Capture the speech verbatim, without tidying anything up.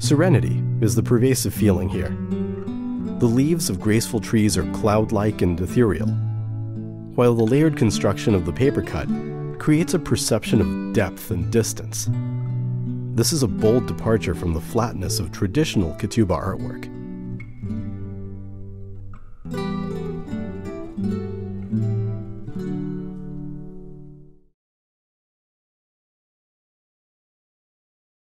Serenity is the pervasive feeling here. The leaves of graceful trees are cloud-like and ethereal, while the layered construction of the paper cut creates a perception of depth and distance. This is a bold departure from the flatness of traditional Ketubah artwork.